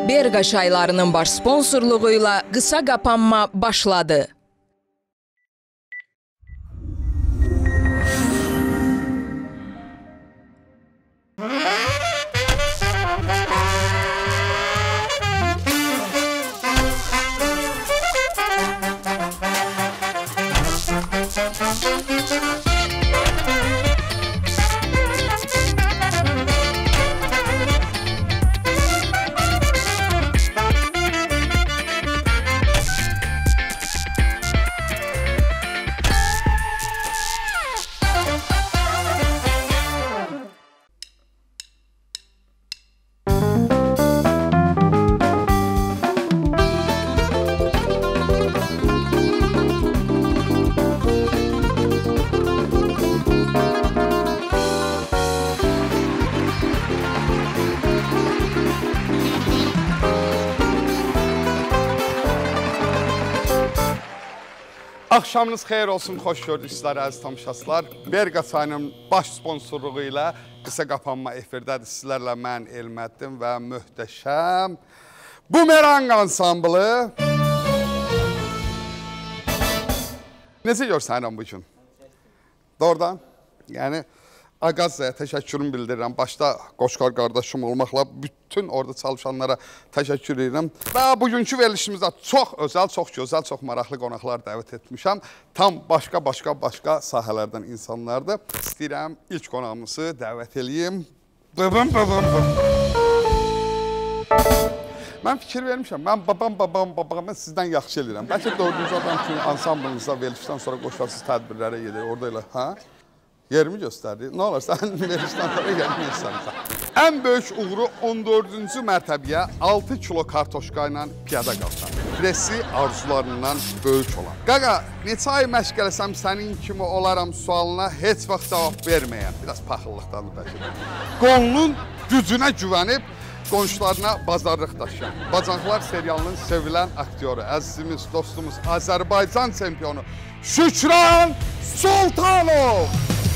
Berqa çaylarının baş sponsorluğuyla qısa qapanma başladı. Axşamınız xeyir olsun, xoş gördük sizlər əziz tamaşaçılar. Berqa çayının baş sponsorluğu ilə qısa qapanma efirdədir. Sizlərlə mən Elməddin və möhtəşəm Bumerang ansamblı. Necə görsənirəm bu gün? Doğrudan, yəni Aqazzaya təşəkkürümü bildirirəm. Başda Qoşqar qardaşım olmaqla bütün orada çalışanlara təşəkkür edirəm. Və bugünkü verilişimizdə çox özəl, çox gözəl, çox maraqlı qonaqlar dəvət etmişəm. Tam başqa sahələrdən insanlardır. İstəyirəm ilk qonağımızı dəvət edeyim. Mən fikir vermişəm. Mən babamı sizdən yaxşı eləyirəm. Bəlkə dördüncü adam kimi ansamblınızda verilişdən sonra qoşarsız tədbirlərə gedir. Orada elə, hə? Yerimi göstərdi. Nə olar, sən verilişdən sonra gəlməyəsən. Ən böyük uğuru 14-cü mərtəbəyə 6 kilo kartoşka ilə piyada qalsan. Presi arzularından böyük olan. Qaqa, neçə ay məşq eləsəm sənin kimi olaram sualına heç vaxt cavab verməyən. Biraz paxıllıqdandır bəlkə. Qolunun gücünə güvənib qonşularına bazarlıq daşıyan. Bacanqlar serialının sevilən aktyoru, əzizimiz, dostumuz, Azərbaycan çempionu Şükran Sultanov.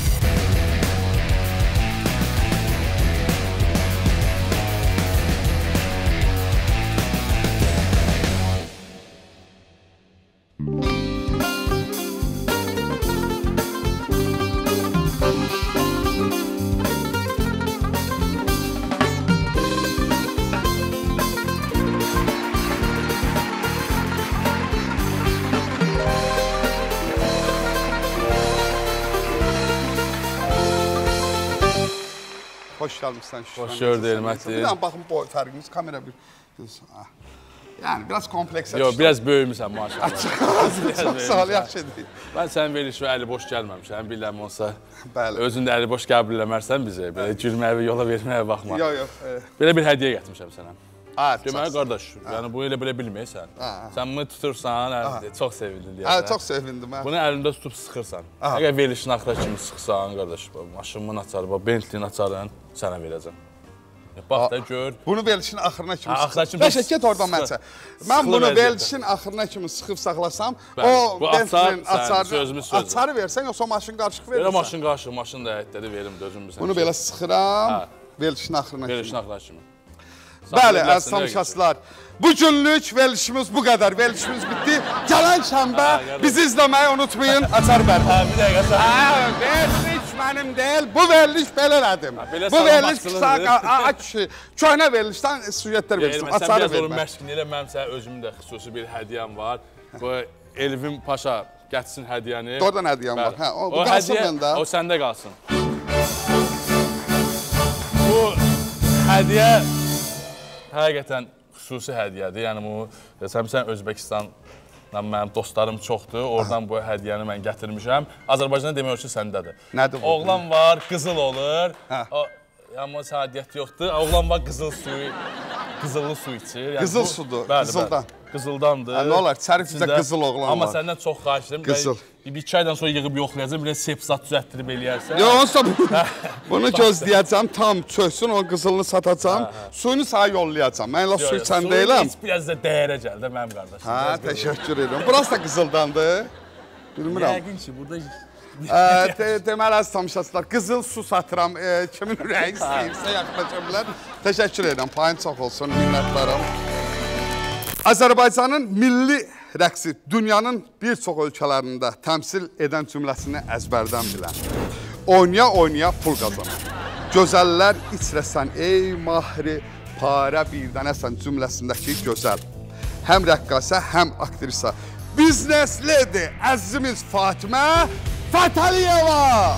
Hoş gəlmişsən Şükran. Hoş gördük Elməddin. Bir dənə baxın boy fərqimiz, kamera bir... Yəni, biraz kompleksə Yox, biraz böyümüsən maşallah. Çox sağ ol, yaxşı edir. Mən sənin verilişə əli boş gəlməmişəm, biləm olsa. Bəli. Özün də əli boş qəbul eləmərsən bizə, belə gülməyə, yola verməyə baxma. Yox. Belə bir hədiyyə gətirmişəm sənə. Deməli, qardaş, yəni bu elə belə bilməyəsən. Sən bunu tutursan, çox sevindin deyəsən. Çox sevindim. Bunu əlində tutub sıxırsan. Əgər verilişin axıra kimi sıxsan, qardaş, maşınımın açarı, Bentley'nin açarını sənə verəcəm. Bax da gör. Bunu verilişin axırına kimi sıxıb. Bəşək, get oradan mənsə. Mən bunu verilişin axırına kimi sıxıb saxlasam, o Bentley'nin açarı versən, yoxsa maşın qarışıq verirsən? Belə maşın qarışıq, maşın da həyətdədir, verim, dözüm bilsən. Bunu belə sıxıram, verilişin axırına kimi. Verilişin axırına kimi. Bəli, əziz tamaşaçılar, bu günlük verilişimiz bu qədər. Verilişimiz bitdi. Gələn şənbə bizi izləməyi unutmayın. Açar bəri. Bir dəqiqə sən. Veriliş mənim deyil, bu veriliş belə elədim. Bu veriliş köhnə verilişdən süjetlər verirsin. Sən biraz onun məşqini elə, mənim sənə özümün də xüsusi bir hədiyyəm var. Bu Elvin Paşa gətirsin hədiyyəni. Oradan hədiyyəm var. Bu qalsın məndə. O səndə qalsın. Bu hədiyyə həqiqətən xüsusi hədiyyədir. Yəni, sən Özbəkistanla mənim dostlarım çoxdur. Oradan bu hədiyyəni mən gətirmişəm. Azərbaycanda demək olar ki, səndədir. Nədir bu? Oğlan var, qızıl olur. Yəni, sədiyyət yoxdur. Oğlan var, qızıllı su içir. Qızıl sudur, qızıldan. Qızıldandır. Nə olar, çərifizdə qızıl oğlan var. Amma səndən çox xahiş edirəm. Qızıl. Bir-iki aydan sonra yığıb yoxlayacaq, bir sepsat düzətdirib eləyərsən. Yoxsa bunu gözləyəcəm, tam çöksün, o qızılını satacam, suyunu sağa yollayacam. Mən elə su içən deyiləm. Suyun biraz da dəyərə gəldi, mənim qardaşım. Hə, təşəkkür edirəm. Burası da qızıldandır. Bilmirəm. Yəqin ki, burada... Deməli, əziz tamaşaçılar, qızıl su satıram. Kimin ürəyi istəyirsə yaxınlaşa bilər. Təşəkkür edirəm, payın çox olsun, minnətlərim. Azərbaycanın milli rəqsi dünyanın bir çox ölkələrində təmsil edən cümləsini əzbərdən bilən. Oynaya-oynaya pul qazanır. Gözəllər içrəsən ey mahri, parə birdənəsən cümləsindəki gözəl. Həm rəqqasə, həm aktrisa. Biznes ledi əzizimiz Fatimə Fətəliyeva.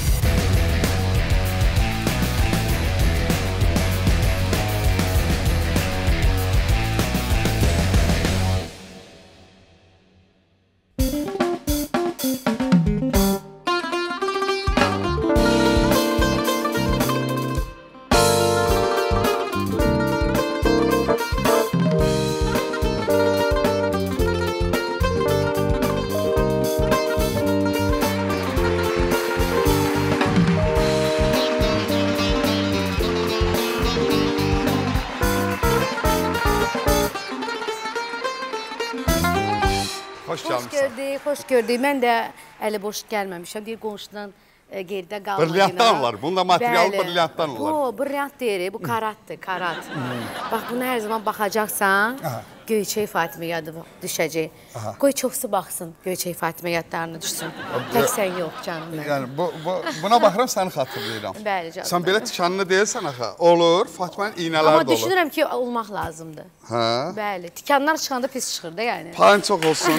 Xoş gördük. Mən də əli boş gəlməmişəm. Deyir, qonşudan geridə qalmayın. Brilyantdan var. Bunda material brilyantdan olur. Bu, brilyant deyir, bu karatdır, karat. Bax, buna hər zaman baxacaqsan, Göyçək Fatimə yadı düşəcək. Qoy çoxsu baxsın, Göyçək Fatimə yadlarına düşsün. Tək sən yox, canım mənim. Yəni, buna baxıram, səni xatırlayıram. Bəli, canım. Sən belə tikanlı deyilsən, axı. Olur, Fatimənin iynələri də olur. Amma düşünürəm ki, olmaq lazımdır. Bəli, tikanlar çıxanda pis çıxır da, yəni. Payın çox olsun.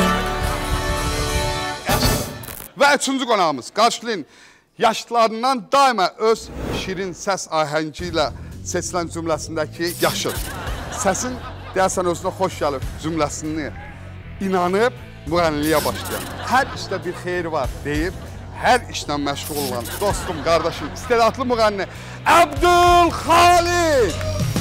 Və üçüncü qonağımız, qarşılayın, yaşlılarından daima öz şirin səs ahəngi ilə seçilən cümləsindəki yaşıl. Səsin, deyərsən, özünə xoş gəlib cümləsini inanıb müğənniliyə başlayan. Hər işdə bir xeyir var deyib, hər işlə məşğul olan dostum, qardaşım, istedadlı müğənni Əbdülxalid.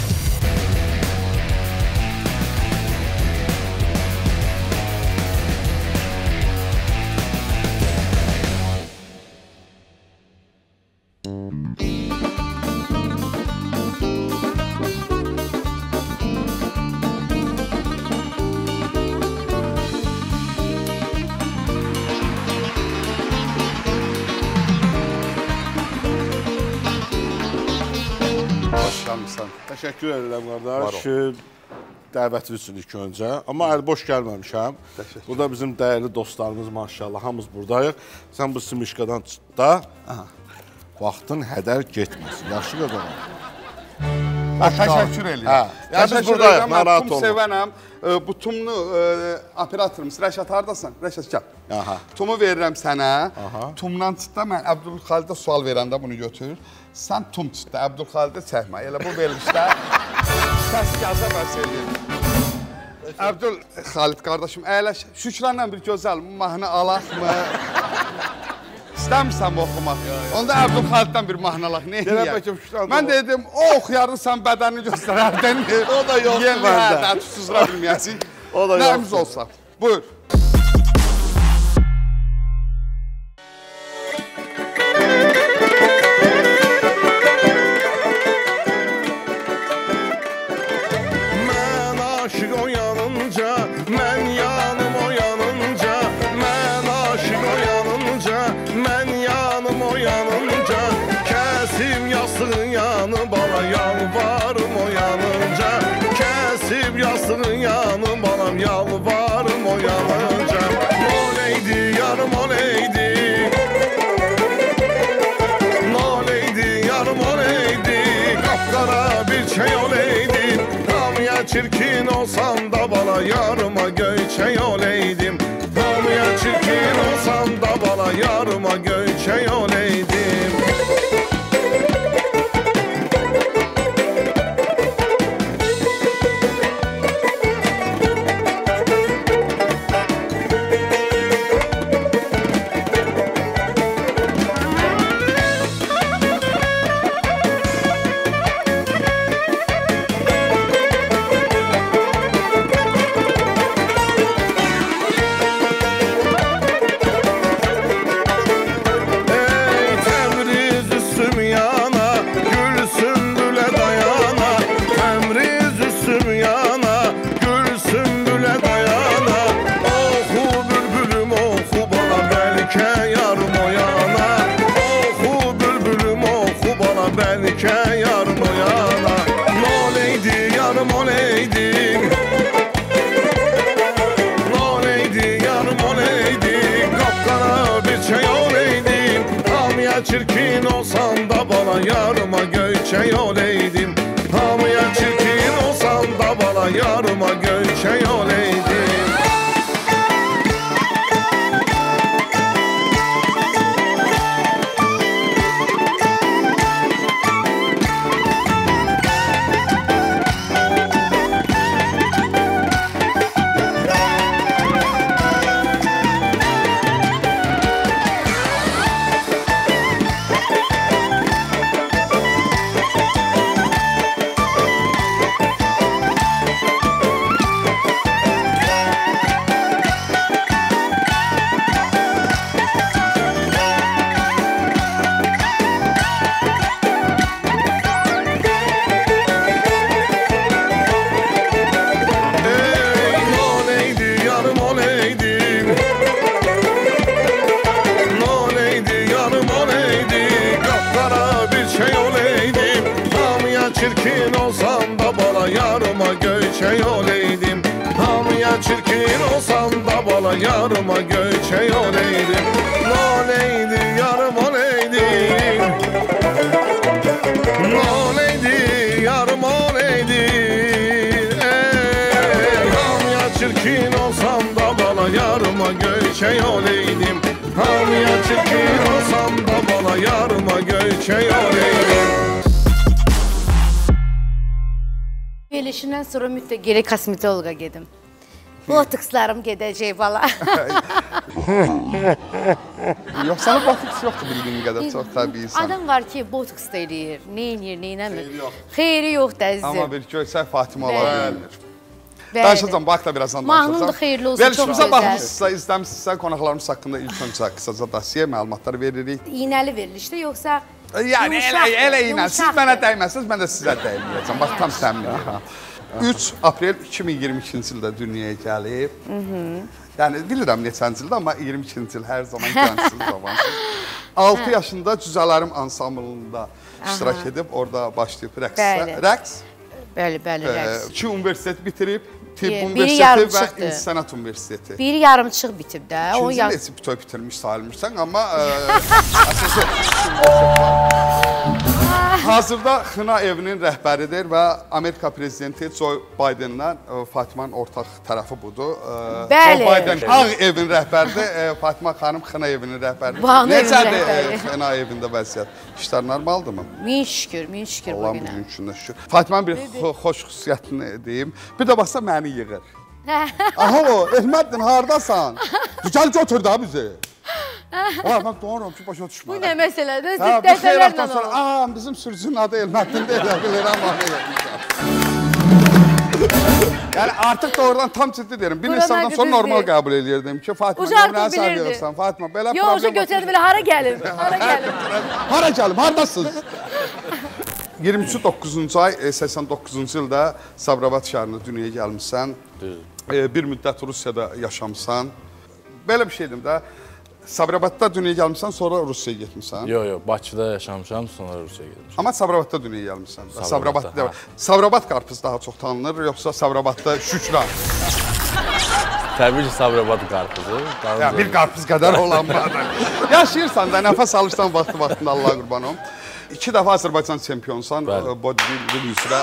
Təşəkkür edirəm, qardaş. Dəvəti üçün ilk öncə. Amma əli boş gəlməmişəm. Burada bizim dəyərli dostlarımız, maşallah, hamımız buradayıq. Sən bu simişkadan çıx da, vaxtın hədər getməsin. Yaxşı qadınlar. Təşəkkür edirəm. Yəni, buradayıq, narahat olma. Tum sevənəm. Bu tumlu operatorumuz, Rəşad, haradasan? Rəşad, gəl. Tumu verirəm sənə. Tumdan çıxda mən Əbdülxalidə sual verəndə bunu götür. Sən tum çıxda, Əbdülxalidə çəkmə. Elə bu verilişdə səs yazə bəs edir. Əbdülxalid qardaşım, əyləş. Şükranla bir gözəl mahnı alaqmı? İstəmirsən bu oxumaq? Onda Əbdülxaliddən bir mahnı alaq. Ne eləyək? Mən dedim, o oxuyardı, sən bədənini göstərərdin. O da yoxdur məndə. Yeni tutsuzra bilməyəsin. O da yoxdur. Nəyimiz olsa. Buyur. Yanım balam yalvarım o yanınca. Noleydi yarım oleydi, noleydi yarım oleydi, kapkara bir şey oleydi. Namıya çirkin olsam da bana yarıma göyçey oleydim. Namıya çirkin olsam da bana yarıma göyçey oleydim. yarım oleydin Oleydi yarım oleydin Kapkara bir şey oleydin Hamıya çirkin olsan da bana yarıma göyçey oleydin Hamıya çirkin olsan da bana yarıma göyçey oleydin Çirkin olsam da bana yarıma göyçey oleydim Hamıya çirkin olsam da bana yarıma göyçey oleydim Noleydi yarım oleydim Noleydi yarım oleydim Hamıya çirkin olsam da bana yarıma göyçey oleydim Hamıya çirkin olsam da bana yarıma göyçey oleydim Verilişindən sonra mütləq geri kosmetoloqa gedim. Botokslarım gedəcək valla. Yox, sana botoks yoxdur bildiyim qədər, çox təbiisən. Adam var ki, botoks da eləyir, neynir, neynəmir. Xeyri yoxdur əzizim. Amma bir görsək Fatimə ola bilir. Danışacağım, bax da birazdan danışacağım. Mahnın da xeyirli olsun, çox Verilişimizə gözəl. baxmışsınızsa, izləmişsinizsə, qonaqlarımız haqqında ilk öncə qısaca dasiyə məlumatlar veririk. İynəli verilişdə yoxsa Yəni elə ilə siz mənə dəyməsiniz, mən də sizə dəyməyəcəm. Bax tam təmin. 3 aprel 2022-ci ildə dünyaya gəlib. Yəni bilirəm neçənci ildə, amma 22-ci il hər zaman gəncsiz zamansız. 6 yaşında Cüzələrim ansamblında iştirak edib, orada başlayıb rəqs. Bəli, rəqs. 2 universitet bitirib, Tibb Universiteti və İnsənət Universiteti. Biri yarımçıq bitib də. İkinci neçə bütöv bitirmiş sayılmışsan, amma hazırda Xına evinin rəhbəridir və Amerika prezidenti Joe Biden'la Fatimanın ortaq tərəfi budur. Bəli. Joe Biden Ağ evin rəhbəridir, Fatima xanım Xına evinin rəhbəridir. Necədir Xına evində vəziyyət? İşlər normaldırmı? Min şükür bugünə. Allah'ın bugün üçündə şükür. Fatimanın bir xoş xüsusiyyətini deyim. Bir də baxsa məni yığır. Aha o, Əhməddin, haradasan? Gəl götür da bizi. Mən doğuram ki, başa düşmürəm. Bu nə məsələdir? Bir xeyratdan sonra, bizim sürücünün adı Əhməddin deyil, bilirəm, yəni artıq doğrudan tam ciddi deyirəm. Bir neçədən sonra normal qəbul edirdim ki, Fatima, nə səviyyirsən? Fatima, belə problem var. Yox, götürədi belə, hara gəlir? Hara gəlim, haradasınız? 23-9-cu ay 89-cu ildə Sabirabad şəhərində dünyaya gəlmişsən. Bir müddət Rusiyada yaşamısan. Belə bir şeydim də, Sabirabadda dünyaya gəlmişsən, sonra Rusiyaya getmişsən. Yox, Bakıda yaşamışam, sonra Rusiyaya getmişəm. Amma Sabirabadda dünyaya gəlmişsən. Sabirabad qarpız daha çox tanınır, yoxsa Sabirabadda şükran? Təbii ki, Sabirabad qarpızı. Bir qarpız qədər olan badan. Yaşayırsan da, nəfəs alırsan vaxtında Allah qurbanım. 2 dəfə Azərbaycan çempionsan, bodybuilding üzrə.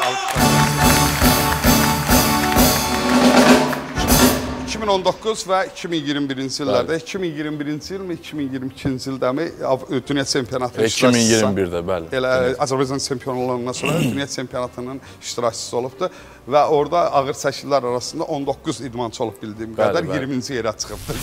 2019 və 2021-ci illərdə, 2021-ci il mi, 2022-ci ildəmi dünya çempionatının iştirakçısı. 2021-də, bəli. Elə Azərbaycan çempionluğundan sonra dünya çempionatının iştirakçısı olubdur və orada ağır çəkilər arasında 19 idmançı olub bildiyim qədər 20-ci yerə çıxıbdır.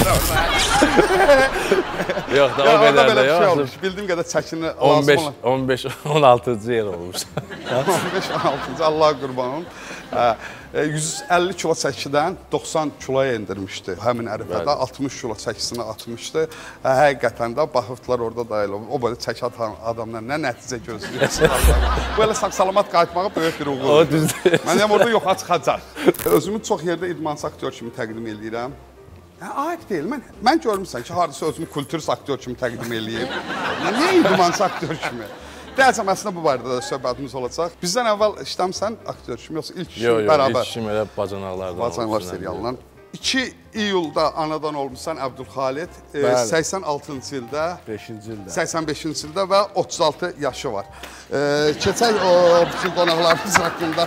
Yox da, o qədər də yox. Bildiyim qədər çəkini lazım olan. 15-16-cı yer olmuş. 15-16-cı, Allah qurbanım. 150 kilo çəkidən 90 kiloya endirmişdi həmin ərəfədə, 60 kilo çəkisini atmışdı. Həqiqətən də baxıbdılar orada dayıl olub. O böyle çəki atan adamdan nə nəticə gözləyir? Böyle sağ-salamat qayıtmağı böyük bir uğur. O düzdür. Mən deyəm orada yoxa çıxacaq. Özümü çox yerdə idmançı aktyor kimi təqdim edirəm. Ayıb deyil, mən görmüşsən ki, haradasa özümü kulturist aktyor kimi təqdim eləyib. Niyə idmançı aktyor kimi? Deyəcəm, əslində bu barədə də söhbətimiz olacaq. Bizdən əvvəl işləmsən aktyor kimi, yoxsa ilk işin Yox, bərabər? ilk işim elə Bacanaqlardan Bacanaqlar serialından. 2 iyulda anadan olmuşsan Əbdülxalid, 86-cı ildə, 5-ci ildə. 85-ci ildə və 36 yaşı var. Keçək o bütün qonaqlarımız haqqında.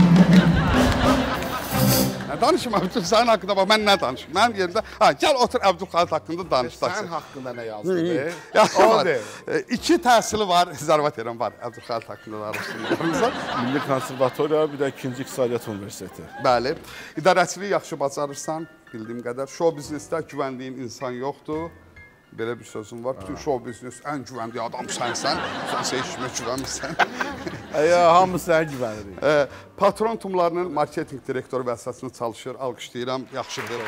Danışım Əbdül, sənin haqqında bax, mən nə danışım? Mənim yerimdə, gəl otur Əbdülxalid haqqında danış. Sənin haqqında nə yazdı? 2 təhsili var, zərvət edirəm, var Əbdülxalid haqqında danışsınlarımızda. Milli Konservatoriya, bir də 2-ci İqtisadiyyat Universiteti. Bəli, idarəçiliyi yaxşı bacarırsan, bildiyim qədər. Show biznesdə güvəndiyin insan yoxdur. Belə bir sözüm var, bütün show biznes ən güvəndiyi adam sənsən, sənsə işimə güvənmirsən. Hamı sənə güvənirik. Patron Tumlarının marketing direktoru vəzifəsində çalışır, alqışlayıram, yaxşıdır.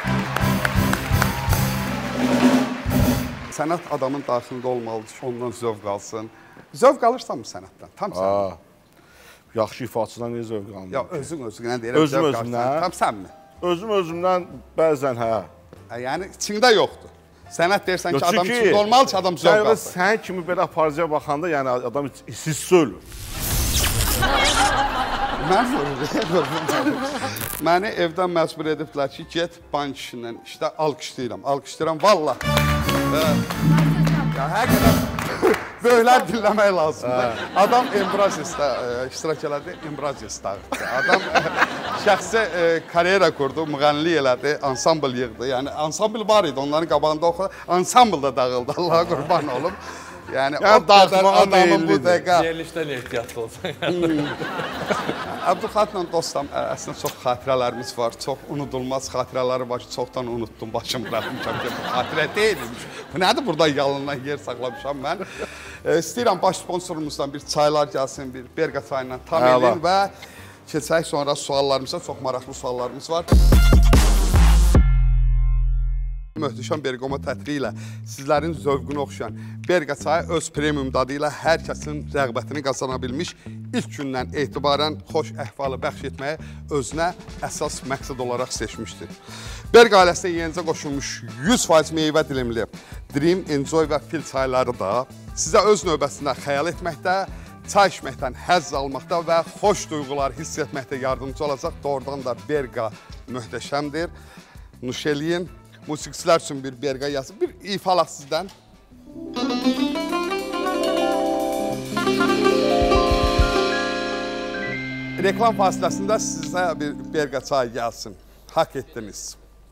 Sənət adamın daxilində olmalıdır ki, ondan zövq alsın. Zövq alırsanmı sənətdən? Tam sən. Yaxşı ifaçıdan necə zövq alınır? Ya, özün-özünə deyirəm, zövq alırsan. Tam sən mi? Özüm-özümdən bəzən, hə. Yəni, içində yoxdur. Sənət deyirsən ki, adam içində olmalı ki, adam zövq alsın. Sən kimi belə aparıcıya baxanda, yəni adam hissiz ölür. Mən məni evdən məcbur ediblər ki, get bank işindən işdə alqışlayıram, valla. Həqiqətən böyüklər dinləmək lazımdır. Adam Embrazis'də iştirak elədi, Embrazis dağıtdı. Adam şəxsi karyera qurdu, müğənnilik elədi, ansambl yığdı. Yəni, ansambl var idi, onların qabağında oxudu, ansambl da dağıldı, Allaha qurban olum. Yəni, o qədər adamın bu dəqiqə... Verilişdən ehtiyatlı olsun. Əbdülxalidlə dostam, əslində çox xatirələrimiz var, çox unudulmaz xatirələri var ki, çoxdan unutdum, başım bıraxmışam ki, bu xatirə deyilmiş. Bu nədir burada yalından yer saxlamışam mən? İstəyirəm baş sponsorumuzdan bir çaylar gəlsin, bir Berqa çayından tam edin və keçək sonra suallarımıza, çox maraqlı suallarımız var. Möhtəşəm Berqoma tətri ilə sizlərin zövqünü oxşayan Berqa çayı öz premium dadı ilə hər kəsin rəğbətini qazana bilmiş, ilk gündən etibarən xoş əhvalı bəxş etməyə özünə əsas məqsəd olaraq seçmişdir. Berqa ailəsinə yenicə qoşulmuş 100% meyvə dilimli Dream, Enjoy və Fil çayları da sizə öz növbəsində xəyal etməkdə, çay içməkdən həzz almaqda və xoş duyğular hiss etməkdə yardımcı olacaq. Doğrudan da Berqa möhtəşəmdir. Nuş eləyin. Musiqçilər üçün bir Berqa yazın. Bir ifalaq sizdən. Reklam fasiləsində sizə bir Berqa çayı gəlsin. Hak etdiniz.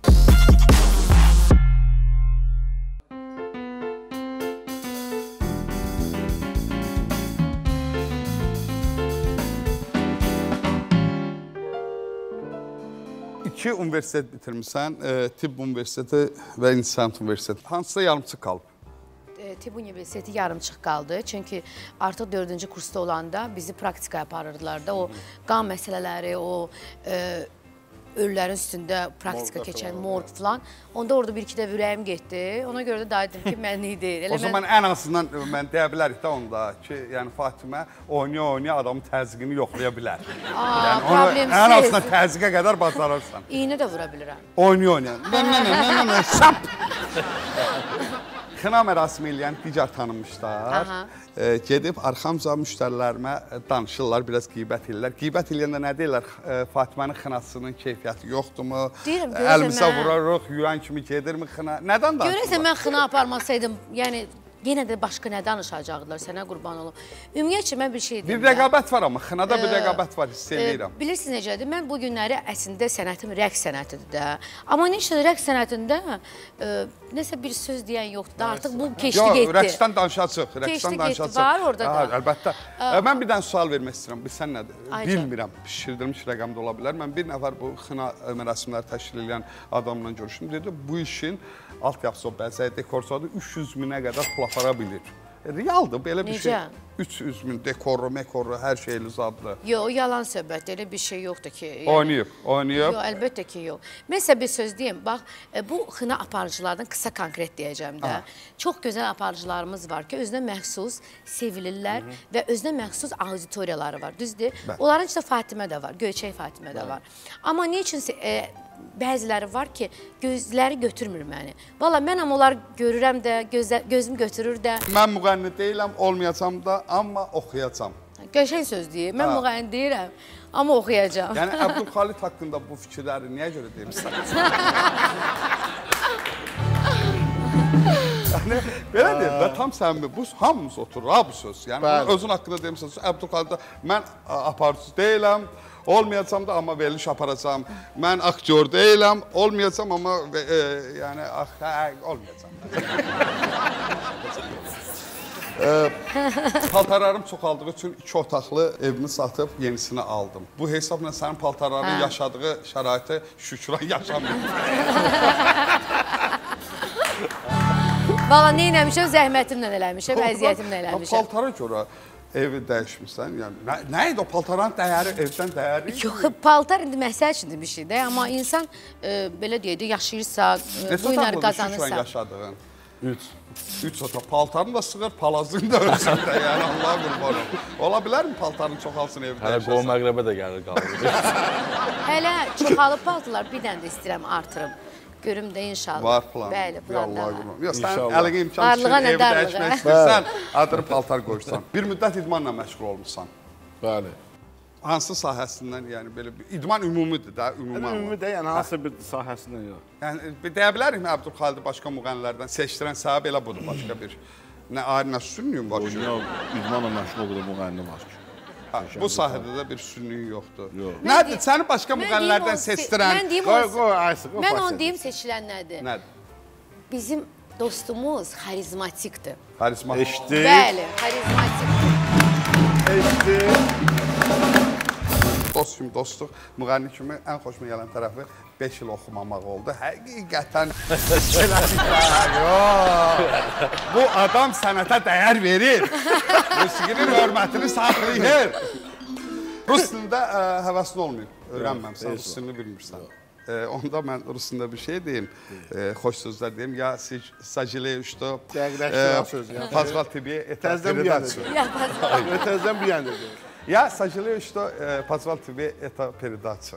İki universitet bitirmişsən, Tibb Universiteti və İncəsənət Universiteti. Hansısa yarımçıq qalıb? Tibb Universiteti yarımçıq qaldı. Çünki artıq 4-cü kursda olanda bizi praktikaya aparırdılar da. O qan məsələləri, o ölülərin üstündə praktika keçən morq falan. Onda orada bir-iki də ürəyim getdi. Ona görə də dedim ki, mənlik deyil. O zaman ən azından mən deyə bilərik də onda ki, yəni Fatimə oynaya-oynaya adamın təzyiqini yoxlaya bilər. Problemsiz. Ən azından təzyiqə qədər bacarırsan. İynə də vura bilirəm. Oynaya-oynaya. Şap! Xına mərasimi eləyən digər tanınmışlar. Gedib arxamca müştərilərimə danışırlar, biraz qeybət edirlər. Qeybət eləyəndə nə deyirlər? Fatimənin xınasının keyfiyyəti yoxdurmu? Deyirəm, görəsən Əlimizə vurarıq, yuyan kimi gedirmi xına? Nədən danışırlar? Görəsən mən xına aparmasaydım, yəni yenə də başqa nə danışacaqdılar, sənə qurban olum. Ümumiyyətcə, mən bir şey deyim. Bir rəqabət var amma, xınada bir rəqabət var, hiss edirəm. Bilirsiniz necədir? Mən bu günləri əslində sənətim rəqs sənətidir də. Amma nə üçün rəqs sənətində nəsə bir söz deyən yoxdur da, artıq bu keçdi getdi. Yox, rəqsdən danışacaq, rəqsdən danışacaq. Var orada da. Əlbəttə. Mən bir dənə sual vermək istəyirəm, sən nədir? Bilmirəm, pişirdilmiş rəqəmdə ola bilər. Mən bir nəfər bu xına mərasimləri təşkil edən adamla görüşdüm, dedi, bu işin alt yapısı o bəzəyə dekorsadır, 300 minə qədər pul apara bilir. Realdır, belə bir şey. 300 min dekoru, mekoru, hər şeyli zadlı. Yox, o yalan söhbət, elə bir şey yoxdur ki. Oynayıb. Yox, əlbəttə ki, yox. Mən sizə bir söz deyim, bax, bu xına aparıcılardan qısa konkret deyəcəm də. Çox gözəl aparıcılarımız var ki, özünə məxsus sevilirlər və özünə məxsus auditoriyaları var, düzdür? Onların içində Fatimə də var, Göyçək Fatimə də var. Amma nə üçün bəziləri var ki, gözləri götürmür məni. Valla mən amma onlar görürəm də, gözüm götürür də. Mən müğənni deyiləm, olmayacam da, amma oxuyacam. Qəşəng söz deyir. Mən müğənni deyirəm, amma oxuyacam. Yəni Əbdülxalid haqqında bu fikirləri niyə görə demirsən? Yəni, belə deyim də, tam səmimi, bu hamımız oturur, ha bu söz. Yəni, özün haqqında demirsən, Əbdülxaliddə mən aparıcı deyiləm, olmayacam da, amma veriliş aparacam. Mən aktyor deyiləm, olmayacam, amma yəni, olmayacam. Paltarlarım çoxaldığı üçün 2 otaqlı evimi satıb yenisini aldım. Bu hesabla sənin paltarların yaşadığı şəraiti şükran yaşamıyor. Valla nə eləmişəm, zəhmətimlə eləmişəm, əziyyətimlə eləmişəm. Paltara görə evi dəyişmirsən, yəni nə idi o paltaranın dəyəri, evdən dəyəri? Yox, paltar indi məsəl üçündür bir şeydir, amma insan belə deyək də, yaşayırsa, bu günləri qazanırsa. Neçə yaşadığın? 3 otaq. Paltarını da sığır, palazını da ölsün də, yəni Allah qurbanım. Ola bilərmi paltarını çoxalsın evdə yaşasın? Hələ qol məqrəbə də gəlir qalır. Hələ çoxalıb paltarlar bir dənə də istəyirəm, artırım. Görüm də inşallah. Var plan. Bəli, plan da var. Yox, sən əlinə imkan üçün evi dəyişmək istəyirsən, adını paltar qoyursan. Bir müddət idmanla məşğul olmuşsan. Bəli. Hansı sahəsindən, yəni belə idman ümumidir də, ümumi də, yəni hansı bir sahəsindən yox. Yəni deyə bilərik mi Əbdülxalidi başqa müğənnilərdən seçdirən səbəb elə budur, başqa bir nə ayrı nə sünniyum var ki? İdmanla məşğul olduğu müğənni var ki. Bu sahədə də bir sünniyum yoxdur. Nədir? Səni başqa müğənnilərdən seçdirən? Mən onu deyim, seçilən nədir? Nədir? Bizim dostumuz xarizmatikdir. Xarizmatik. Eşitdik. Bəli, xarizmatikdir. Eşitdik. Dost kimi dostluq, müğənni kimi ən xoşuma gələn tərəfi 5 il oxumamaq oldu. Həqiqətən bu adam sənətə dəyər verir. Musiqinin hörmətini saxlayır. Rus dilində həvəsin olmayıb. Öyrənməmsən, rus dilini bilmirsən. Onda mən rus dilində bir şey deyim, xoş sözlər deyim. Ya saciley что позвал тебе это передачу. Təzdən bir yəndə deyim. Я сожалею, что позвал тебе эту передачу.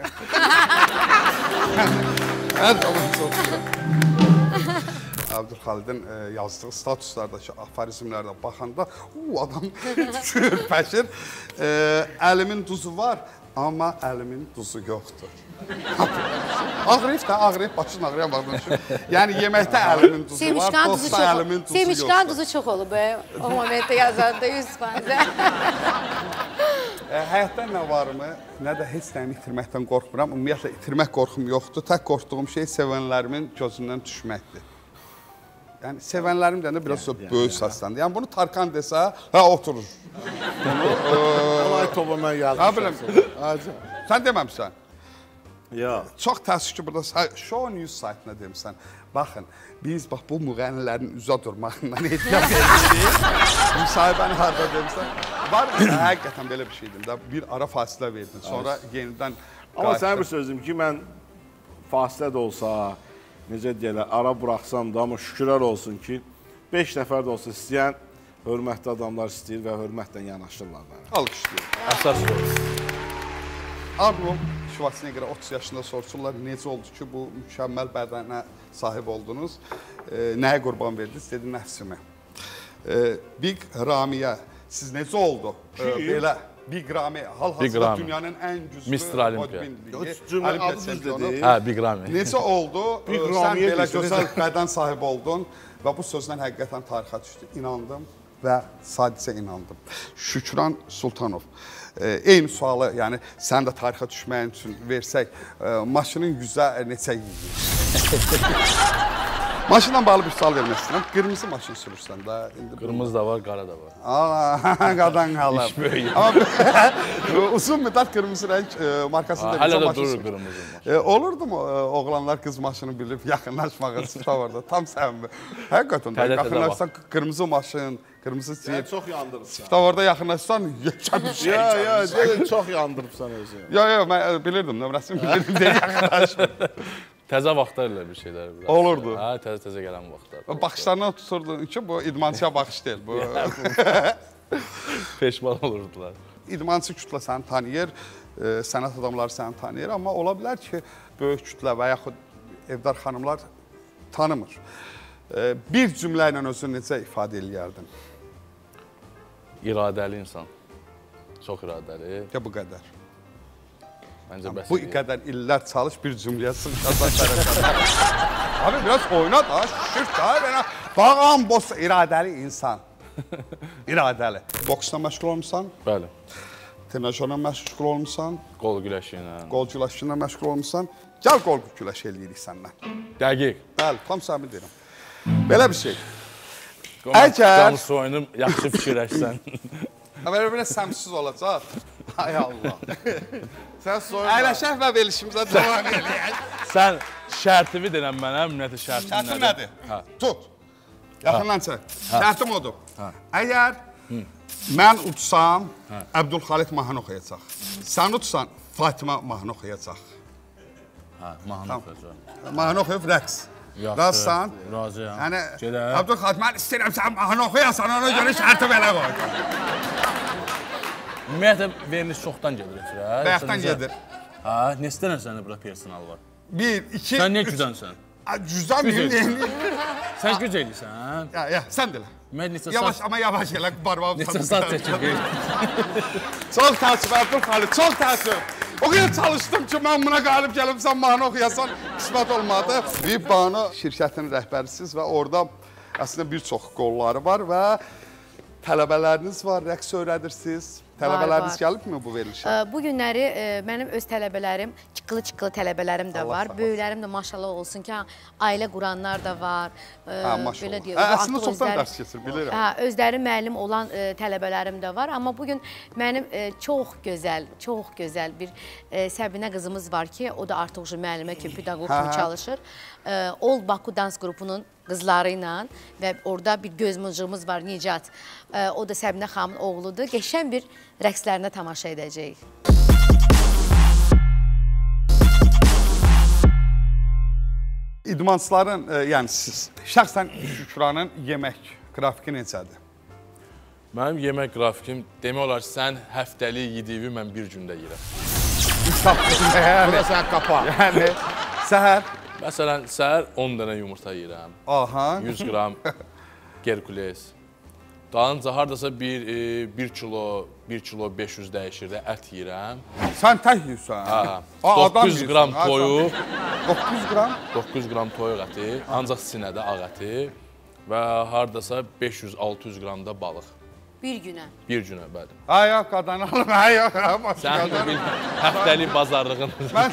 Əbdülxalidin yazdığı statuslardakı aforizmlərdə baxanda adam ürpəşir. Əlimin duzu var, amma əlimin duzu yoxdur. Ağrıyıb da, ağrıyıb, başın ağrıyan var. Yəni yeməkdə əlimin duzu var, dostda əlimin duzu yoxdur. Sevinçkan duzu çox olub, o momentdə yazanda 100%. Həyatda nə varımı, nə də heç nəyimi itirməkdən qorxmuram. Ümumiyyətlə, itirmək qorxum yoxdur. Tək qorxduğum şey sevənlərimin gözündən düşməkdir. Yəni, sevənlərim də biraz böyük səsləndir. Yəni, bunu Tarkan desə, oturur. Olay topa mən yazmışam. Sən deməmsən? Yox. Çox təəssüf ki, burada Show News saytına demişsən. Baxın, biz bu müğənnilərin üzə durmağından ehtiyat edirik. Müsahibəni harada demişsən. Var, həqiqətən belə bir şeydir də. Bir ara fasilə verdin, sonra yenidən qayıtdın. Amma sənə bir sözüm ki, mən fasilə də olsa, necə deyərlər, ara buraxsam da, amma şükürlər olsun ki, 5 nəfər də olsa istəyən, hörmətli adamlar istəyir və hörmətlə yanaşırlar mənə. Alqışlayır. Əsas olsun. Arnold Schwarzenegger'ə 30 yaşında soruşurlar, necə oldu ki, bu mükəmməl bədənə sahib oldunuz, nəyə qurban verdiniz, dedi, nəfsimə. Big Ramiyə, siz necə oldu? Belə, Big Rami, hal-hazırda dünyanın ən güclü Olimpiya çempionu. Hə, Big Rami. Necə oldu, sən belə gözəl bədən sahib oldun və bu sözlə həqiqətən tarixə düşdü. İnandım və sadəcə inandım. Şükran Sultanov. Eyni sualı, yəni sən də tarixə düşməyin üçün versək, maşının 100-ə neçə yiyir? Maşından bağlı bir sual vermək istəyirəm. Qırmızı maşın sürürsən də. Qırmızı da var, qara da var. Qadan qalır. İş böyük. Amma uzun müddət qırmızı rəng markasında hələ də durur qırmızı maşın. Olurdu mu oğlanlar qız maşını bilib yaxınlaşmağa sıfırda, tam səmimi. Həqiqətən də yaxınlaşsan qırmızı maşın, qırmızı cip. Çox yandırıbsan. Orada yaxınlaşsan, yekə bir şey. Yox, çox yandırıbsan özü. Yox, mən bilirdim, nömrəsini bilirdim deyə yaxınlaşmır. Təzə vaxtlarla bir şeylər. Olurdu. Hə, təzə gələn vaxtlar. Baxışlarından tuturdun ki, bu idmançıya baxış deyil. Peşman olurdular. İdmançı kütlə səni tanıyır. sənət adamları səni tanıyır, amma ola bilər ki, böyük kütlə və yaxud evdar xanımlar tanımır. Bir cümlə ilə özünü necə ifadə eləyərdin? İradəli insan. Çox iradəli. Ya bu qədər. Məncə bəs. Bu qədər illər çalış bir cümləyə sığışacaq. Abi biraz oyna da, şükür da. Bağam boz iradəli insan. İradəli. Boksla məşğul olmuşsan? Bəli. Trenajörlə məşğul olmuşsan? Qol güləşi ilə. Qol güləşi ilə məşğul olmuşsan? Gəl qol güləşi eləyirik səndən. Dəqiq. Bəli, tam səmimi deyirəm. Belə bir şey. Əgər canı soyunum, yaxşı fikirləşsən. Belə biraz səmsiz olacaq. Ay Allah. Sən soyunma. Əyləşək və verilişimizə devam eləyək. Sən şərtimi denən mənə, ümumiyyətlə şərtim Şərtim nədir? Tut. Yaxından çək. Şərtim odur. Əgər mən utsam, Əbdülxalid mahnı oxuyacaq. Sən utsan, Fatimə mahnı oxuyacaq. Mahnı oxuyacaq. Mahnı oxuyub rəqs. Razısan? Razıyam. Yəni, Əbdülxalid, mən istəyirəm sən mahnı oxuyasan, ona görə şərti belə qoy. Ümumiyyətlə, veriliş çoxdan gedir ötürə. Bayaqdan gedir. Neçdən sənə bura personal var? 1, 2... Sən niyə güzənsən? Güzən miyim? Sən güz eləyirsən? Sən delə. Yavaş, amma yavaş elə, barmağım neçə saat çəkir? Çox təəssüf, Əbdülxalid, çox təəssüf. O qədər çalışdım ki, mən buna qalib gəlib sən mahnı oxuyasan, qismət olmadı. Bir Banu şirkətinin rəhbərisiz və orada əslində bir çox qolları var və tələbələriniz var, rəqs öyrədirsiniz. Tələbələriniz gəlibmi bu verilişə? Bu günləri mənim öz tələbələrim, çıqqılı tələbələrim də var. Böyüklərim də maşallah olsun ki, ailə quranlar da var. Maşallah. Əslində çoxdan dərs keçir, bilirəm. Özləri müəllim olan tələbələrim də var. Amma bugün mənim çox gözəl bir Səbinə qızımız var ki, o da artıq müəllimə kimi, pedaqoq kimi çalışır. Ol Baku dans qrupunun qızları ilə və orada bir gözmüncüğümüz var, Nicat. O da Səbinə xanımın oğludur. Qəşən bir rəqslərinə tamaşa edəcəyik. İdmançıların, yəni siz, şəxsən Şükranın yemək qrafiki necədir? Mənim yemək qrafikim, demək olar ki, sən həftəlik yediyi mən bir gündə yeyirəm. Bu da sən qapa. Yəni, səhər? Məsələn, səhər 10 dənə yumurta yeyirəm. 100 qram Gerkules. Dalınca haradasa 1 kilo 500 dəyişir də ət yeyirəm. Sən tək yiyirsən? 900 qram toyuq. 900 qram? 900 qram toyuq əti, ancaq sinədə ağ əti və haradasa 500-600 qram da balıq. Bir günə? Bir günə, bəli. Ay, yox, qadan alım, ay, yox, sən həftəlik bazarlığın. Mən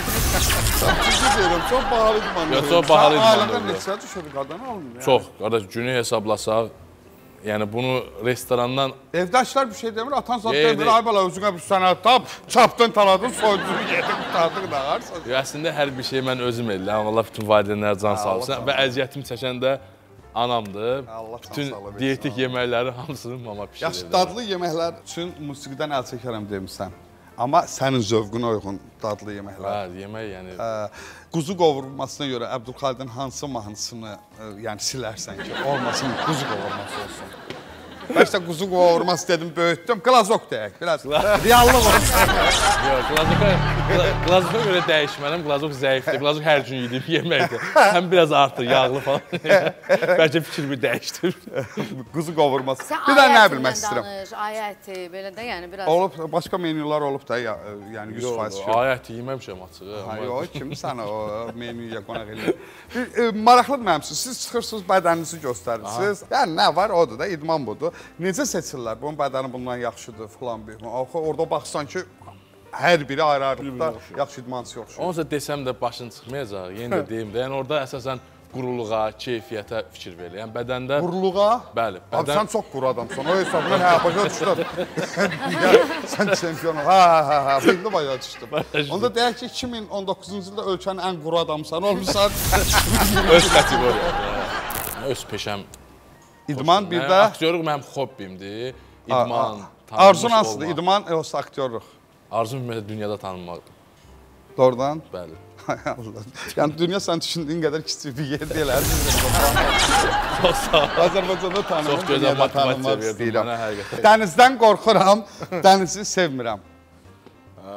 sizi deyirəm, çox bahalı idman. Yox, çox bahalı idman. Aylığın neçə düşür, qadan alım? Çox, qardaş, günü hesablasaq, yəni bunu restorandan... Evdəşlər bir şey demir, atan zat demir, ay bala, özünə bir sənə tap, çapdın, taladın, soydun, yedin, qutardın, dağarsan. Əslində, hər bir şey mən özüm eləyəm, Allah bütün valideynlər can sağlasın və əziyyətimi çəkən də anamdır. Bütün dietik yeməkləri hamısını mama pişirir. Yaxşı, dadlı yeməklər üçün musiqidən əl çəkərəm demişsən. Amma sənin zövqünə uyğun dadlı yeməklər. Bəli, yemək yəni... Quzu qovurmasına görə Əbdülxalidin hansı mahnısını silərsən ki, olmasın, quzu qovurması olsun? Başda quzu qovurması dedim, böyütdüm. Qlazok deyək, biraz reallıq olsun. Yox, qlazoka görə dəyişmələm. Qlazok zəifdir. Qlazok hər gün yediyim yeməkdir. Həm biraz artır, yağlı falan. Bəlkə fikrimi dəyişdir. Quzu qovurması. Bir də nə bilmək istəyirəm? Ay əti, belə də yəni biraz... Olub, başqa menyular olub da, yəni 100% şey. Ay əti yeməmişəm açığı. Yox, kim sənə o menyuya qonaq eləyir? Maraqlıdır mənim üçün. Siz çıxırsınız, bədəninizi göstərirsiniz. Yəni nə var, odur da, idman budur. Necə seçirlər? Bunun bədəni bundan yaxşıdır, filan bir. Orada baxsan ki, hər biri ayrı-ayrılıqda yaxşı idmançı yoxşur. Onsa desəm də başın çıxmayacaq, yenə də deyim də. Yəni orada əsasən quruluğa, keyfiyyətə fikir verir. Yəni bədəndə... Quruluğa? Bəli. Abi sən çox quru adamsan. O hesabına hə, başa düşdüm. Sən çempion ol. Hə, indi başa düşdüm. Onda deyək ki, 2019-cu ildə ölkənin ən quru adamsan olmuşsan. Öz kateqoriyada. Öz peşəm. İdman bir də... Aktyorluq mənim hobbimdir. İdman, tanınmış olmaq. Arzun hansıdır? İdman, yoxsa aktyorluq? Arzum ümumiyyətlə dünyada tanınmaqdır. Doğrudan? Bəli. Yəni dünya sən düşündüyün qədər kiçik bir yer deyil. Çox sağ ol. Azərbaycanda tanınmaq. Çox gözəl motivasiya verdin mənə həqiqətən. Dənizdən qorxuram, dənizi sevmirəm.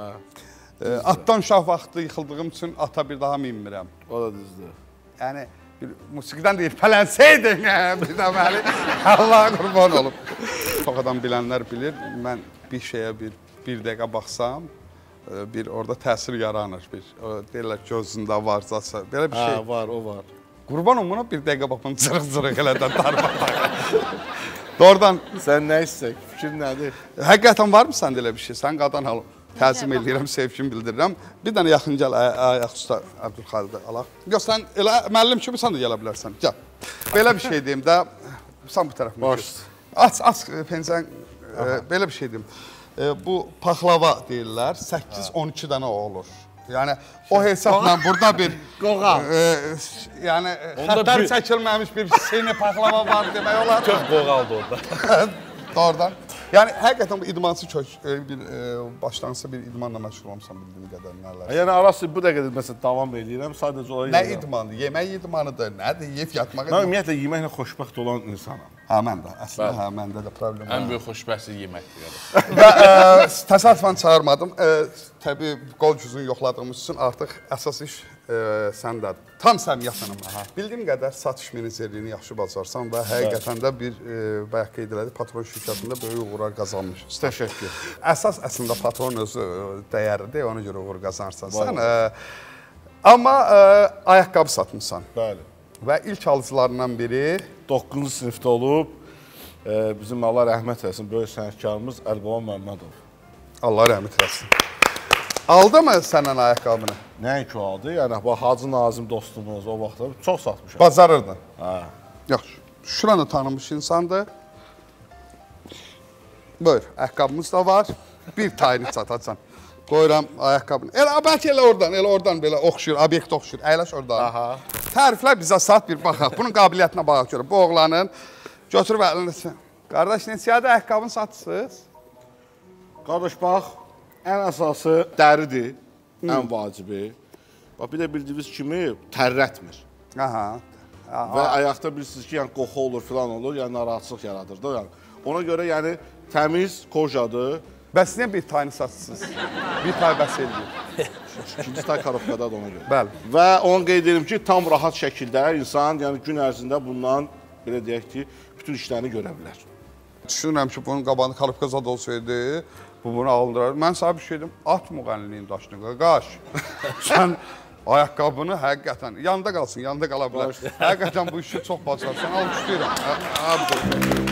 Atdan uşaq vaxtı yıxıldığım üçün ata bir daha minmirəm. O da düzdür. Yəni, musiqidən deyir, pələnsəydin, bir də məni, Allah qurban olub. Çox adam bilənlər bilir, mən bir şeyə bir dəqiqə baxsam, bir orada təsir yaranır. Deyirlər gözündə varsa, belə bir şey. Var, o var. Qurban olmuna bir dəqiqə baxmam, cırıq-cırıq elədən darmadağ. Doğrudan. Sən nə istəyək, fikir nədir? Həqiqətən var mı səndə elə bir şey? Sən qadan halım. Təzim edirəm, sevgimi bildirirəm. Bir dənə yaxın gəl, ayaq usta Əbdülxalidə alaq. Yox, sən elə müəllim kimi sən də gələ bilərsən. Gəl. Belə bir şey deyim də, sən bu tərəfimə Baş. Aç, pensən, belə bir şey deyim. Bu paxlava deyirlər, 8-12 dənə olur. Yəni, o hesabla burada bir... Qoğal. Yəni, xətlər çəkilməmiş bir seni paxlava var demək olar. Çox qoğaldı orada. Doğrudan. Yəni, həqiqətən bu idmansız başlansa bir idmanla məşğul olmuşsan bildiyim qədər nələr. Yəni, arası bu dəqiqədə məsələn davam edirəm, sadəcə olaraq... Nə idmandır? Yemək idmanıdır, nədir? Yeyib yatmaq Mən ümumiyyətlə yeməklə xoşbəxt olan insanam. Mən də, əslində, məndə də problem var. Ən böyük xoşbəxtlik yeməkdir. Və təsadüfən çağırmadım. Təbii, qol gücünü yoxladığımız üçün artıq əsas iş səndədir. Tam səmiyyətinəm. Bildiyim qədər satış menecərliyini yaxşı bacarsan və həqiqətən də bir, bayaq qeyd elədik, patron şirkətində böyük uğurlar qazanmışsınız. Təşəkkür. Əsas əslində patron özü dəyərlidir, ona görə uğur qazanırsan sən. Amma ayaqqabı satmışsan. Bəli. Və ilk alıcılarından biri 9-cu sinifdə olub, bizim Allah rəhmət eləsin, böyük sənətkarımız Əlqovan Məmmədov. Allah rəhmət eləsin. Aldı mı səndən ayaqqabını? Nəinki o aldı, yəni Hacı Nazim dostumuz o vaxtda çox satmışam. Bacarırdın. Hə. Yaxşı. Şuranı tanınmış insandır. Buyur, ayaqqabımız da var. Bir tayını satacam. Qoyuram ayaqqabını. Bəlkə elə oradan belə oxşuyur, obyekt oxşuyur. Əyləş oradan. Təriflər bizə sat bir baxaq. Bunun qabiliyyətinə baxaq görə. Bu oğlanın götürüb əlini. Qardaş, neçədə ayaqqabını satırsınız? Qardaş, bax, ən əsası dəridir, ən vacibi. Bax, bir də bildiyiniz kimi tərrətmir. Və ayaqda bilirsiniz ki, yəni qoxu olur, filan olur, yəni narahatçılıq yaradır da. Ona görə yəni təmiz kojadır. Bəs niyə bir tayını satsınız? Bir tay bəs eləyir. İkinci tay karobkadadır ona görə. Bəli. Və onu qeyd edim ki, tam rahat şəkildə insan yəni gün ərzində bundan, belə deyək ki, bütün işlərini görə bilər. Düşünürəm ki, bunun qabağını karobkazad olsaydı, bu bunu alındırar. Mən sana bir şey dedim, at müğənniliyin daşını, qaqaş. Sən ayaqqabını həqiqətən, yanında qalsın, yanında qala bilər. Həqiqətən bu işi çox bacarsan, alqışlayıram.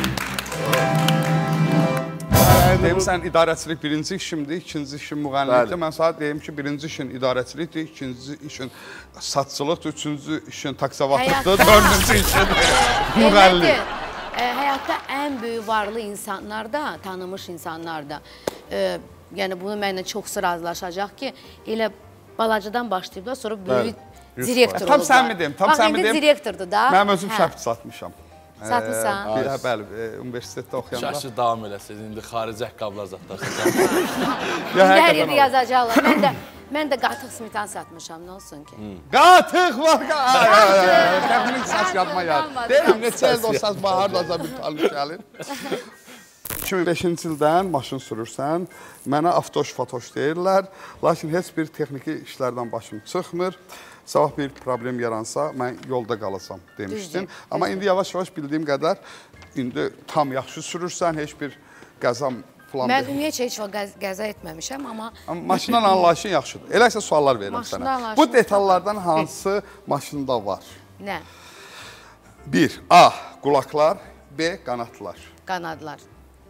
Deyim, sən idarəçilik birinci işimdir, ikinci işim müğənnilikdir. Mən sana deyim ki, birinci işin idarəçilikdir, ikinci işin satçılıqdır, üçüncü işin taksavatıqdır, dördüncü işin müğənnilik. Həyatda ən böyük varlı insanlarda, tanımış insanlarda, yəni bunu mənlə çoxsu razılaşacaq ki, elə balacıdan başlayıb da sonra böyük direktor olurlar. Tam sən mi deyim? Bax, indi direktordur da. Mən özüm şəft satmışam. Satmışsan? Bəli, universitetdə oxuyanda. Şaşı davam eləsiniz, indi xarici əqqablar zatlar. Hər yeri yazacaqlar. Mən də qatıq smitan satmışam, nə olsun ki? Qatıq var, təxmin səs yadıma gəldi. Deyirəm, neçə ildə o səs bahardaca bir tanış gəlir. 2005-ci ildən maşın sürürsən, mənə avtoş-fatoş deyirlər, lakin heç bir texniki işlərdən başım çıxmır. Sabah bir problem yaransa, mən yolda qalacam demişdin. Amma indi yavaş-yavaş bildiyim qədər, indi tam yaxşı sürürsən, heç bir qəzam falan deyil. Mən ümumiyyətlə heç vaxt qəza etməmişəm, amma... Maşından anlayışın yaxşıdır. Elə isə suallar verirəm sənə. Bu detallardan hansı maşında var? Nə? 1. A. Qulaqlar. B. Qanatlar. Qanadlar.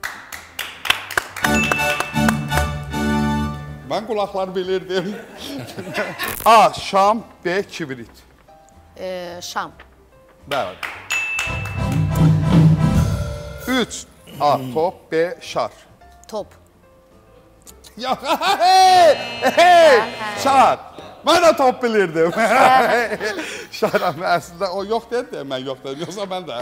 Mən qulaqlar bilirdim. A. Şam. B. Kibrit. Şam. Bəli. 3. A. Top. B. Şar. Top. Yox, şar. Mən də top bilirdim. Şaram, əslində o yox deyil, mən yox deyil, yoxsa mən də.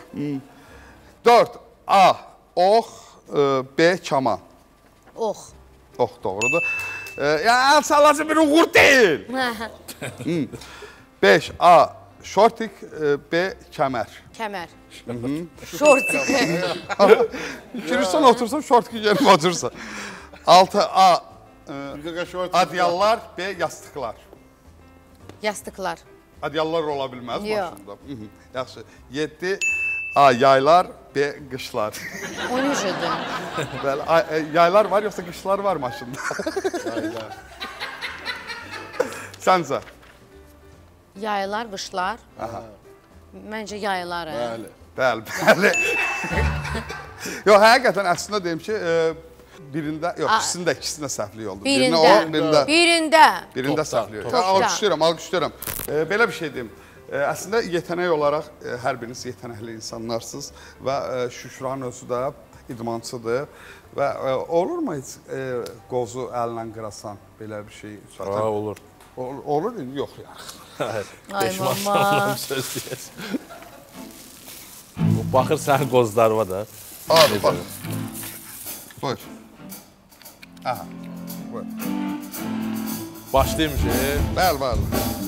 4. A. Ox. B. Kaman. Ox. Ox, doğrudur. Yəni, əlsalası bir uğur deyil. 5. A. Şortik. B. Kəmər. Kəmər. Şortik. Girirsən, otursan, şortiki gəlib otursan. 6. A. Adyallar B. Yastıqlar. Yastıqlar. Adyallar ola bilməz Yox. maşında. Yaxşı. 7. A. Yaylar B. Qışlar. O necədir? Bəli, yaylar var yoxsa qışlar var maşında? Yaylar. Səncə? Yaylar, qışlar. Məncə yaylar. Bəli. Yox, həqiqətən əslində deyim ki, birində, yox, ikisində səhvlik oldu. Birində səhvlik oldu. Alqışlayıram. Belə bir şey deyim. Əslində, yetənək olaraq hər biriniz yetənəkli insanlarsınız və Şükran özü də idmançıdır və olurmu heç qozu əlinlə qırasan belə bir şey? Olur. Olur, yox yəni. Ay mama. Söz deyəsin. Baxır sənin qozlarına da. Abi, bax. Buyur. Aha, buyur. Başlayayım ki. Bəli.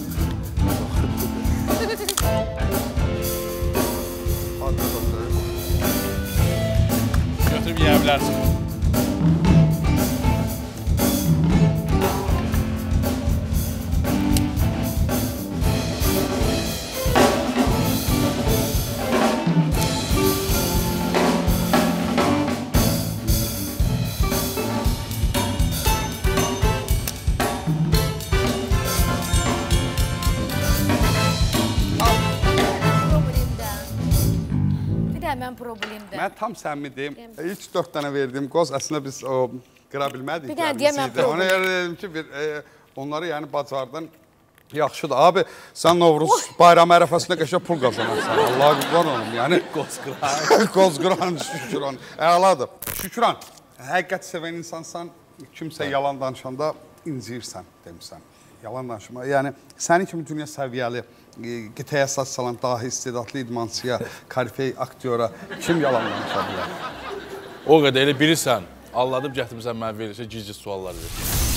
Götürüb yeyə bilərsin. Mən tam səmimi deyim, ilk 4 dənə verdiyim qoz, əslində biz qıra bilmədik. Bir dənə deyəm, mən problem. Ona görə dedim ki, onları yəni bacardın, yaxşıdır. Abi, sən Novruz bayramı ərəfəsində qəşəng pul qazanırsan. Allaha qurban olum, yəni. Qoz qıran, Şükran. Əladır. Şükran, həqiqət sevən insansan, kimsə yalan danışanda inciyirsən, demişsən. Yalan danışma. Yəni, sənin kimi dünya səviyyəli, qitəyə əsas salan dahi istedadlı idmançıya, karifey aktyora kim yalan danışa bilər? O qədər elə bilirsən, alladıb gətirmirsən mənə verirsə, gic suallar verir.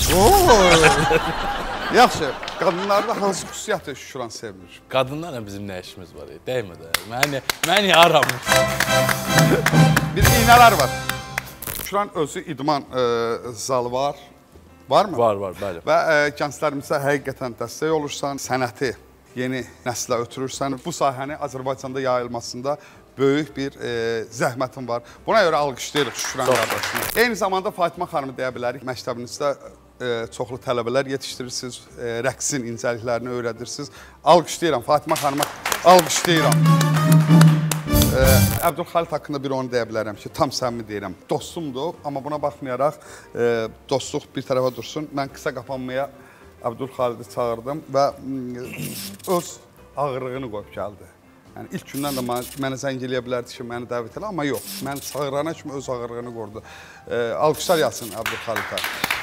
Yaxşı, qadınlarda hansı xüsusiyyətlə Şükran sevmir? Qadınlarla bizim nə işimiz var? Dəymə də. Mən niyə aramır? Bir iynələr var. Şükran özü idman zalı var. Varmı? Var, bəli. Və gənclərimizə həqiqətən dəstək olursan, sənəti yeni nəslə ötürürsən. Bu sahəni Azərbaycanda yayılmasında böyük bir zəhmətin var. Buna görə alqışlayırıq Şükran qardaşını. Eyni zamanda Fatimə xanımı deyə bilərik. Məktəbinizdə çoxlu tələbələr yetişdirirsiniz, rəqsin incəliklərini öyrədirsiniz. Alqışlayıram, Fatimə xanıma alqışlayıram. Əbdülxalit haqqında bir onu deyə bilərəm ki, tam səmimi deyirəm. Dostumdur, amma buna baxmayaraq dostluq bir tərəfə dursun. Mən qısa qapanmaya Əbdülxalidi çağırdım və öz ağırlığını qoyub gəldi. Yəni, ilk gündən də mənə zəng eləyə bilərdi ki, məni dəvət elə, amma yox. Mən çağırana kimi öz ağırlığını qoydu. Alqışlar yazsın Əbdülxalidə.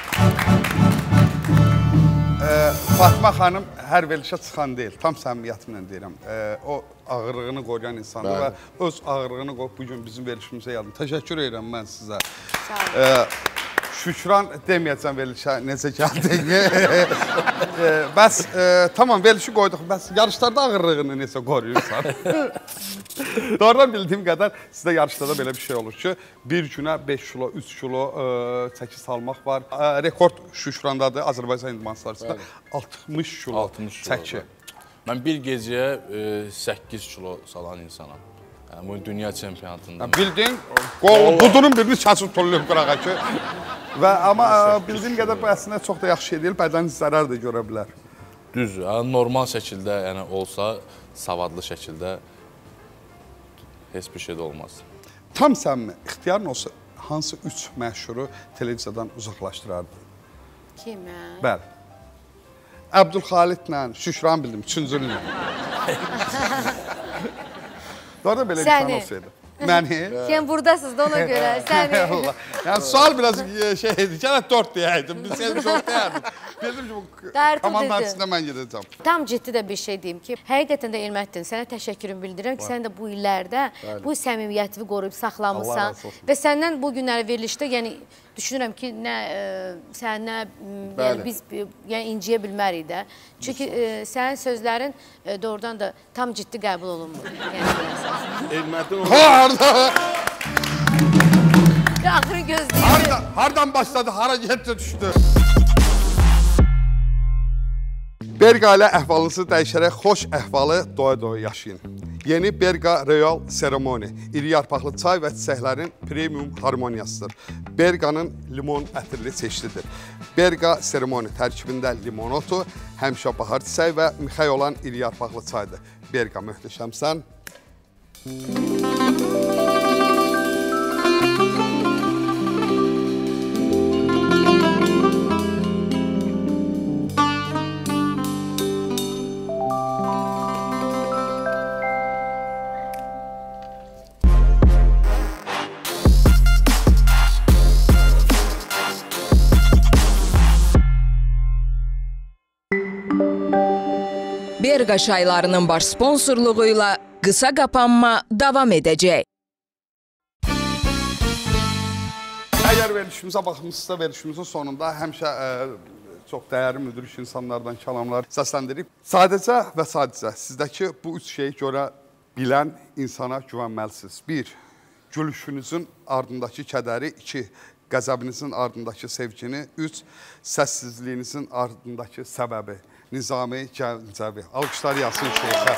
Fatimə xanım hər verilişə çıxan deyil, tam səmimiyyətimlə deyirəm. O ağırlığını qoruyan insandır və öz ağırlığını qoyub bugün bizim verilişimizə gəldim. Təşəkkür edirəm mən sizə. Şükran deməyəcəm verilişə necə gəldiyini. Bəs tamam verilişi qoyduq, bəs yarışlarda ağırlığını necə qoruyursan? Doğrudan bildiyim qədər sizdə yarışlarda belə bir şey olur ki, bir günə 5 kilo, 3 kilo çəki salmaq var. Rekord Şükrandadır, Azərbaycan idmançılarında 60 kilo çəki. Mən bir gecəyə 8 kilo salan insanam. Yəni, bu dünya çempionatında. Bildin, budunun birini çaçıb tolluyub qırağa ki. Amma bildiyim qədər bu əslində çox da yaxşı şey deyil, bədəni zərər də görə bilər. Düzdür, normal şəkildə olsa, savadlı şəkildə heç bir şey də olmaz. Tam səmimi, ixtiyarın olsa hansı 3 məşhuru televiziyadan uzaqlaşdırardı? Kimə? Bəli. Əbdülxalidlə, Şükran bildim, üçüncülünlə. Doğru da belə bir tane olsaydı. Məni? Sən buradasınız da ona görə, səni. Yəni, sual biraz şeydir, gələk 4 deyəydim, biz səni 4 deyərdik. Bildim ki, bu komandanın içində mən gedəcəm. Tam ciddi də bir şey deyim ki, həqiqətən də Elmətdin, sənə təşəkkürümü bildirirəm ki, sən də bu illərdə bu səmimiyyətini qoruyub saxlamısan və səndən bu günləri verilişdə, yəni, düşünürəm ki, biz inciyə bilmərik də. Çünki sənin sözlərin doğrudan da tam ciddi qəbul olunmur. Elmətdin Harada? Axırı gözləyir. Hardan başladı, hara getdi düşdü. Berqa ilə əhvalınızı dəyişərək xoş əhvalı doya-doya yaşayın. Yeni Berqa Royal Ceremony, iri yarpaqlı çay və çiçəklərin premium harmoniyasıdır. Berqanın limon ətirli çeşididir. Berqa Ceremony tərkibində limon otu, həmişə bahar çiçək və mixəy olan iri yarpaqlı çaydır. Berqa möhtəşəmsən. Berqa çaylarının baş sponsorluğuyla qısa qapanma davam edəcək. Əgər verilişimizə baxmışsınızsa, verilişimizin sonunda həmişə çox dəyərli müdrik insanlardan kəlamlar səsləndirib. Sadəcə və sadəcə sizdəki bu üç şeyi görə bilən insana güvənməlisiniz. 1. Gülüşünüzün ardındakı kədəri. 2. Qəzəbinizin ardındakı sevgini. 3. Səssizliyinizin ardındakı səbəbi. Nizami Gəncəvi. Alqışlar yazsın şeyxə.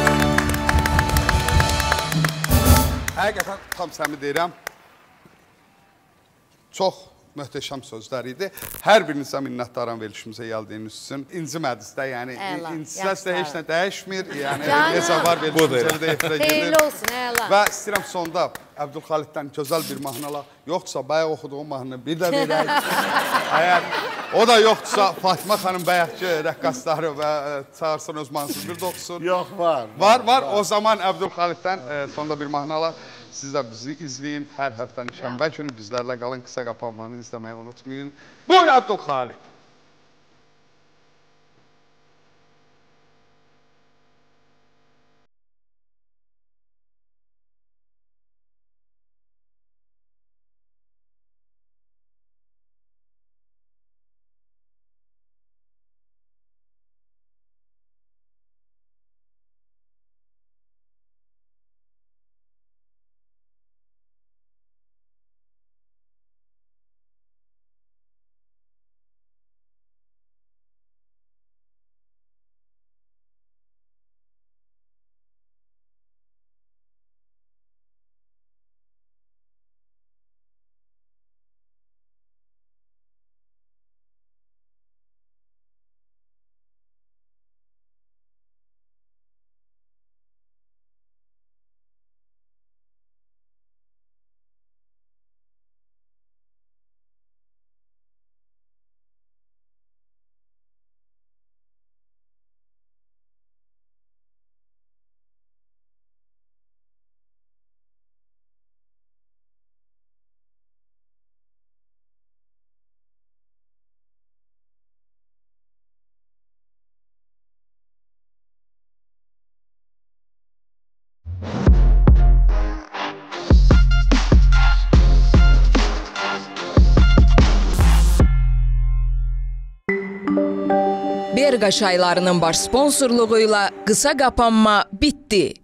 Həqiqətən tam səmi deyirəm. Çox möhtəşəm sözlər idi. Hər birinizə minnətdaram verilişimizə gəldiyiniz üçün. İncimədiz də, yəni incisiz heç nə dəyişmir. Yəni necə var verilişimizə də efirə gedir. Xeyirli olsun, əla. Və istəyirəm sonda Əbdülxaliddən gözəl bir mahnala, yoxsa bayaq oxuduğum mahnını bir də verək. Əgər o da yoxdursa, Fatimə xanım bayaqki rəqqasları və çağırsın öz mahnısını bir də oxusun. Yox, var. Var. O zaman Əbdülxaliddən sonda bir mahnala. Siz də bizi izləyin. Hər həftənin şənbə günü bizlərlə qalın. Qısa qapanmanı izləməyi unutmayın. Buyur Əbdülxalid. Berqa çaylarının baş sponsorluğuyla qısa qapanma bitdi.